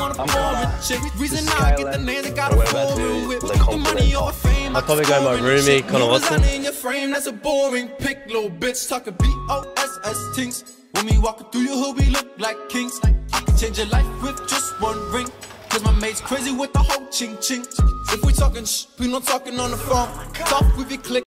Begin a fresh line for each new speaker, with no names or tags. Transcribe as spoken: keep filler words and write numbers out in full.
want a
I'm
foreign
Kalyn.
chick. Reason
This is
I get the
Kalyn.
name that got
And
a
we're about to
foreign whip.
the
The
compliment
money over
part.
fame.
I'll probably go my roomie, Connor Watson.
In your frame, that's a boring pick, little bitch. Talking B O S S things. When we walking through your hood, we look like kings. I can change your life with just one ring. Cause my mate's crazy with the whole ching ching. If we talking shh, we not talking on the phone. Talk with your click.